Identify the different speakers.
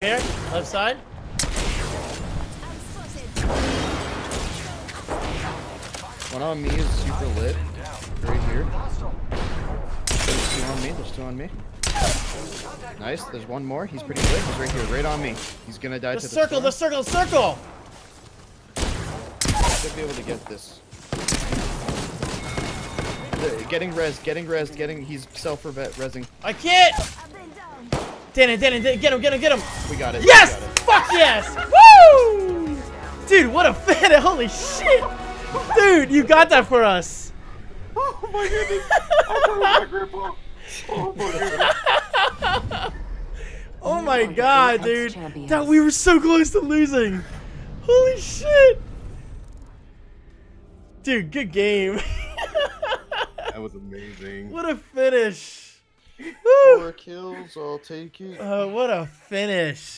Speaker 1: Here, left side.
Speaker 2: One on me is super lit. Right here. There's two on me. There's two on me. Nice. There's one more. He's pretty lit. He's right here. Right on me. He's gonna die to the
Speaker 1: Circle,
Speaker 2: storm.
Speaker 1: the circle, circle!
Speaker 2: Should be able to get this. Getting rezzed. He's self-rezzing.
Speaker 1: I can't! Get him!
Speaker 2: We got it.
Speaker 1: Yes!
Speaker 2: We got it.
Speaker 1: Fuck yes! Woo! Dude, what a fan! Holy shit! Dude, you got that for us!
Speaker 3: Oh my goodness! I my grandpa. Oh my goodness!
Speaker 1: Oh my god, dude! That we were so close to losing! Holy shit! Dude, good game.
Speaker 3: That was amazing.
Speaker 1: What a finish!
Speaker 2: 4 kills, I'll take it.
Speaker 1: What a finish.